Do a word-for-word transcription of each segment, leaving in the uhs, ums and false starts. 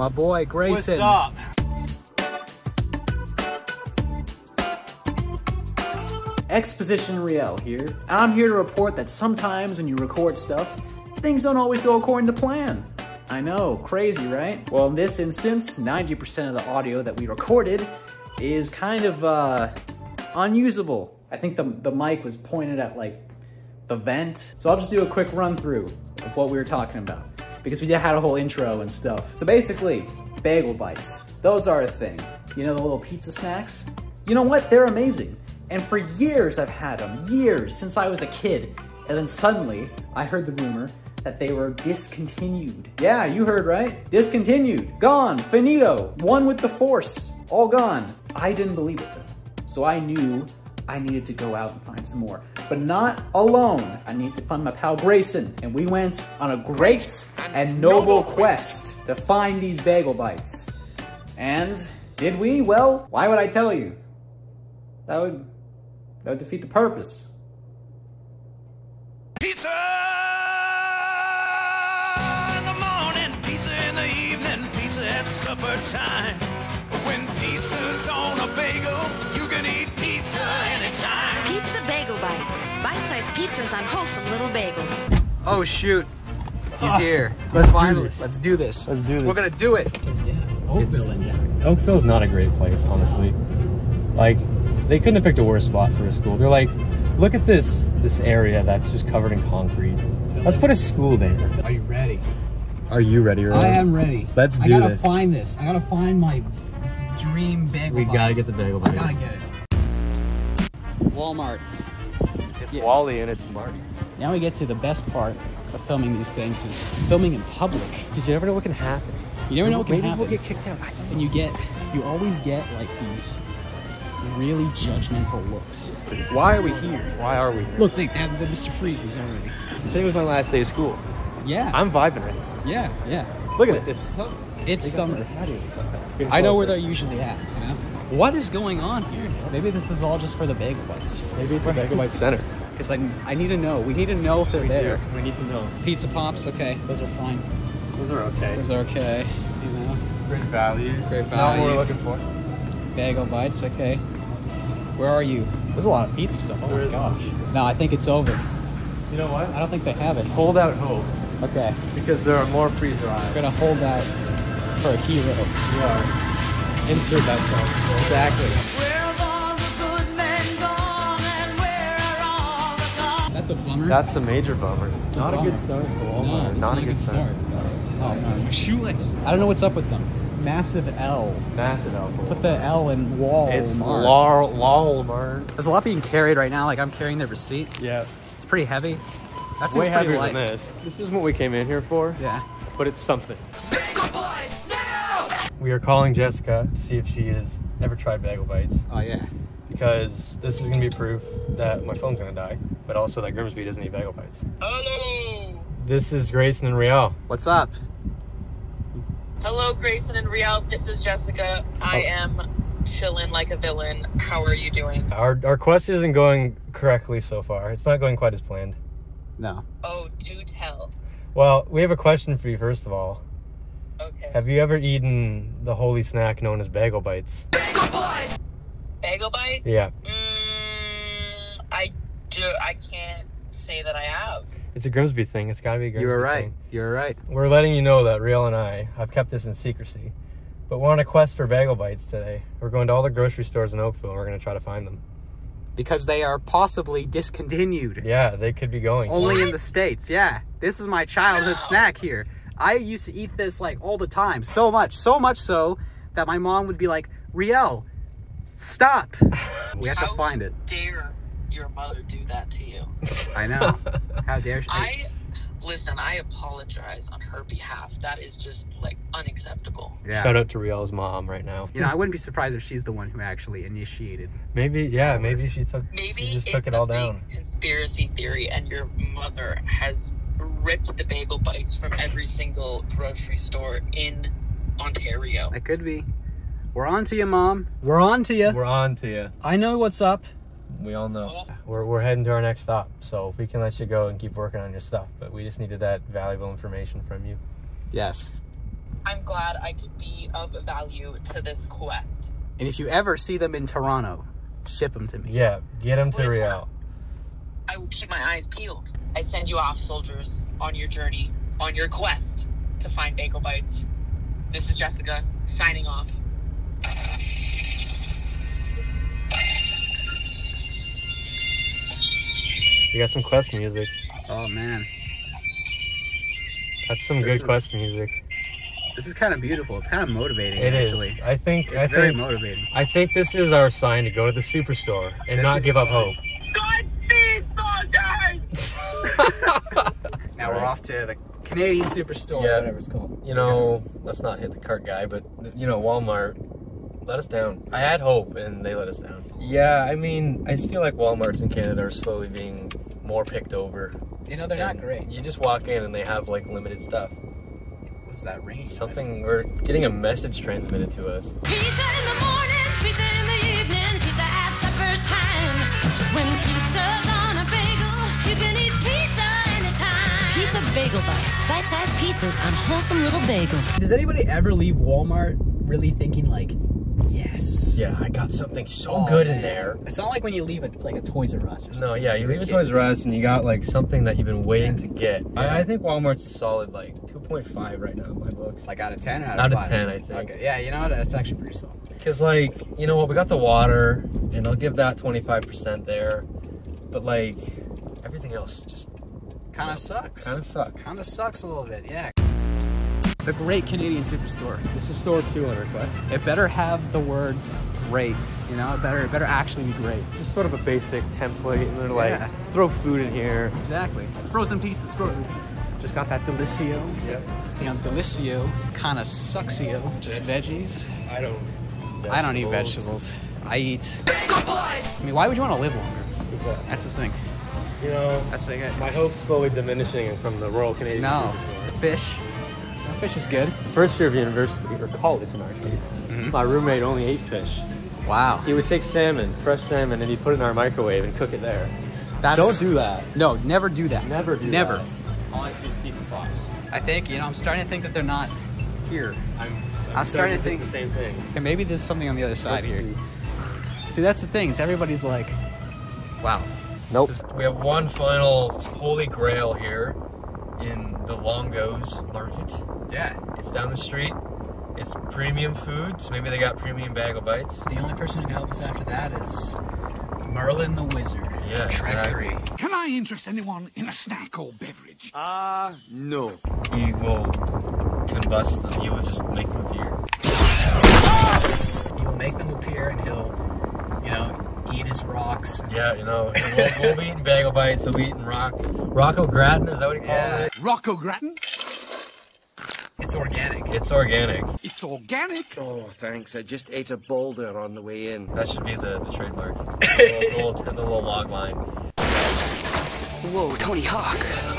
My boy, Grayson. What's up? Exposition Riel here, and I'm here to report that sometimes when you record stuff, things don't always go according to plan. I know, crazy, right? Well, in this instance, ninety percent of the audio that we recorded is kind of uh, unusable. I think the, the mic was pointed at like the vent. So I'll just do a quick run through of what we were talking about, because we had a whole intro and stuff. So basically, bagel bites. Those are a thing. You know the little pizza snacks? You know what? They're amazing. And for years I've had them, years, since I was a kid. And then suddenly, I heard the rumor that they were discontinued. Yeah, you heard right. Discontinued, gone, finito, one with the force, all gone. I didn't believe it though. So I knew I needed to go out and find some more. But not alone. I needed to find my pal Grayson. And we went on a great and noble quest to find these bagel bites. And did we? Well, why would I tell you? That would, that would defeat the purpose. Pizza in the morning, pizza in the evening, pizza at supper time. When pizza's on a bagel, you can eat pizza anytime. Pizza Bagel Bites. Bite-sized pizzas on wholesome little bagels. Oh shoot, he's Oh, here. let's He's do finally, this. let's do this. Let's do this. We're gonna do it. Oakville's not a great place, honestly. Like, they couldn't have picked a worse spot for a school. They're like, look at this this area that's just covered in concrete. Let's put a school there. Are you ready? Are you ready, Ryan? I am ready. Let's do I gotta this. find this. I gotta find my dream bagel We bite. gotta get the bagel I bites. gotta get it. Walmart. It's Yeah. Wally and it's Marty. Now we get to the best part of filming these things is filming in public. Because you never know what can happen. You never know what can Maybe happen. we'll get kicked out. And you get, you always get like these really judgmental looks. Why are we here? Why are we here? Look, they have the Mister Freezes already. Today was my last day of school. Yeah. I'm vibing right now. yeah, yeah. Look at this. It's summer. It's They got summer. the patio stuff out. I know where they're usually at, you know? What is going on here? Maybe this is all just for the bagel bites. Maybe it's a bagel bite center. Because I, I need to know. We need to know if they're there. We need to know. Pizza Pops, okay. Those are fine. Those are okay. Those are okay, you know? Great value. Great Not what value. we're looking for. Bagel bites, okay. Where are you? There's a lot of pizza stuff. Oh There my is. gosh. No, I think it's over. You know what? I don't think they have it. Hold out hope. Okay. Because there are more freezer We're aisles. gonna hold that for a hero. We are. Insert that song. Exactly. Where have all the good men gone and where are all the gone? That's a bummer. That's a major bummer. It's not a a, bummer. good start for no, Walmart. it's not, a good start. Oh no, my shoelace. I don't know what's up with them. Massive L. Massive alcohol. Put the L in wall. It's Laurel Walmart. There's a lot being carried right now. Like I'm carrying their receipt. Yeah. It's pretty heavy. That's Way pretty heavier light. than this. This is what we came in here for. Yeah. But it's something. Bagel bites now! We are calling Jessica to see if she has ever tried bagel bites, Oh yeah. because this is gonna be proof that my phone's gonna die, but also that Grimsby doesn't eat bagel bites. Hello. This is Grayson and Riel. What's up? Hello, Grayson and Riel. This is Jessica. I Oh. am chilling like a villain. How are you doing? Our our quest isn't going correctly so far. It's not going quite as planned. No. Oh, do tell. Well, we have a question for you first of all. Okay. Have you ever eaten the holy snack known as bagel bites? Bagel bites! Bagel bites? Yeah. Mm, I do. I can't say that I have. It's a Grimsby thing. It's gotta be a Grimsby You were right. thing. You were right. We're letting you know that Riel and I have kept this in secrecy. But we're on a quest for bagel bites today. We're going to all the grocery stores in Oakville and we're going to try to find them. Because they are possibly discontinued. Yeah, they could be going. Only What? in the States, yeah. This is my childhood No. snack here. I used to eat this like all the time. So much. So much so that my mom would be like, Riel, stop. We have to How find it. dare your mother do that to you? I know. How dare she? I listen. I apologize on her behalf. That is just like unacceptable. yeah. Shout out to Riel's mom right now. You know, I wouldn't be surprised if she's the one who actually initiated. Maybe, yeah, That maybe was- she took, Maybe she just it's took it a all big down. conspiracy theory, and your mother has ripped the bagel bites from every single grocery store in Ontario. That could be. We're on to you, Mom. We're on to you. We're on to you. I know what's up. We all know. We're, we're heading to our next stop, so we can let you go and keep working on your stuff, but we just needed that valuable information from you. Yes. I'm glad I could be of value to this quest. And if you ever see them in Toronto, ship them to me. Yeah, get them to Riel. I will keep my eyes peeled. I send you off, soldiers, on your journey, on your quest to find bagel bites. This is Jessica, signing off. You got some Quest music. Oh man, That's some This good is- Quest music. this is kind of beautiful. It's kind of motivating. It actually. is. I think. It's I very think. motivating. I think this is our sign to go to the superstore and This not is give a up sign. hope. Now we're off to the Canadian Superstore, Yeah. whatever it's called. You know, let's not hit the cart guy, but you know, Walmart let us down. I had hope, and they let us down. Yeah, I mean, I just feel like Walmarts in Canada are slowly being more picked over. You know, they're not And great. You just walk in and they have like limited stuff. What's that ring? Something, we're getting a message transmitted to us. Pizza in the morning, pizza in the evening, pizza at supper time. When pizza's on a bagel, you can eat pizza anytime. Pizza Bagel Bites. Bite-sized pizzas on wholesome little bagel. Does anybody ever leave Walmart really thinking like, yes? Yeah, I got something so Oh, good in man. there. It's not like when you leave a, like a Toys R Us or something. No, yeah, you You're a leave a kid. Toys R Us and you got like something that you've been waiting to get. Yeah. I, I think Walmart's a solid like two point five right now in my books. Like out of ten, or out, Out of of five? ten, I think. Okay, yeah, you know what? That's actually pretty solid. Because like, you know what, we got the water and I'll give that twenty-five percent there. But like, everything else just Kind of sucks. kind of sucks. Kind of sucks a little bit, yeah. The Great Canadian Superstore. This is store two on our quest. It better have the word great, you know? It better, it better actually be great. Just sort of a basic template and they're like, Yeah. throw food in here. Exactly. Frozen pizzas, frozen pizzas. Just got that Delicio. Yep. You know, Delicio, kind of sucksio, just veggies. I don't I don't eat vegetables. I eat. I mean, why would you want to live longer? That's the thing. You know, That's the thing. my hope's slowly diminishing from the Royal Canadian No, Superstore. fish. No, fish is good. First year of university, or college in our case, Mm-hmm. my roommate only ate fish. Wow. He would take salmon, fresh salmon, and he'd put it in our microwave and cook it there. That's, Don't do that. No, never do that. Never do Never. that. All I see is pizza pops. I think, you know, I'm starting to think that they're not here. I'm, I'm, I'm starting to think- the same thing. And maybe there's something on the other side Let's here. see. See, that's the thing. Is everybody's like, wow. Nope. We have one final holy grail here in the Longos Market. Yeah. It's down the street. It's premium food, so maybe they got premium bagel bites. The only person who can help us after that is Merlin the Wizard. Yeah, Shrek exactly. three. Can I interest anyone in a snack or beverage? Ah, no. He will combust them. He will just make them appear. He will make them appear and he'll, you know, eat his rocks. Yeah, you know, and we'll, we'll be eating bagel bites. He'll be eating rock, Rocco Gratin. Is that what he called Yeah. it? Rocco Grattan? It's organic. It's organic. It's organic. Oh, thanks. I just ate a boulder on the way in. That should be the, the trademark. The little, the little, the little log line. Whoa, Tony Hawk.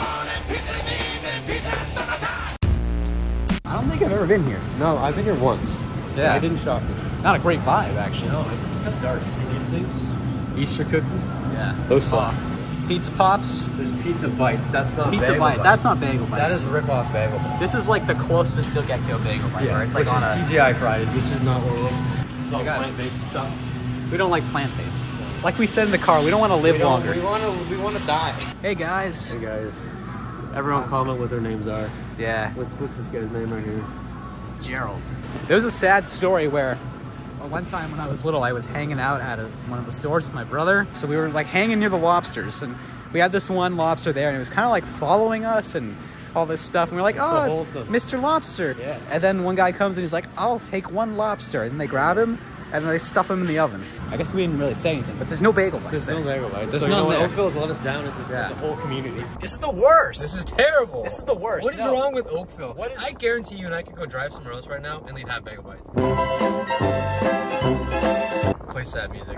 I don't think I've ever been here. No, I've been here once. Yeah. It didn't shock me. Not a great vibe, actually. No, it's kind of dark. These things, Easter cookies. Yeah. Those suck. Pizza Pops. There's pizza bites. That's not Pizza bagel Bite. bites. That's not bagel bites. That is rip-off bagel bites. This is like the closest you'll get to a bagel bite. Yeah, where it's like which on is a. T G I Fridays, which is not what we're looking for. It's all got it. plant-based stuff. We don't like plant-based. Like we said in the car, we don't want to live We don't- longer. We want to. We want to die. Hey guys. Hey guys, everyone comment what their names are. Yeah. What's what's this guy's name right here? Gerald. There was a sad story where well, one time when I was little, I was hanging out at a, one of the stores with my brother. So we were like hanging near the lobsters, and we had this one lobster there, and it was kind of like following us and all this stuff. And we we're like, oh, it's wholesome. Mister Lobster. Yeah. And then one guy comes and he's like, I'll take one lobster. And then they grab him, and then they stuff him in the oven. I guess we didn't really say anything, but there's no bagel bites There's there. no bagel bites. There's so you know none what? there. Oakville's let us down as a, Yeah. as a whole community. This is the worst. This is terrible. This is the worst. What is No. wrong with Oakville? What is- I guarantee you and I could go drive somewhere else right now and they'd have bagel bites. Play sad music.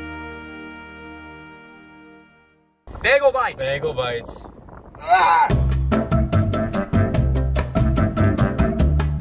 Bagel bites. Bagel bites. Ah!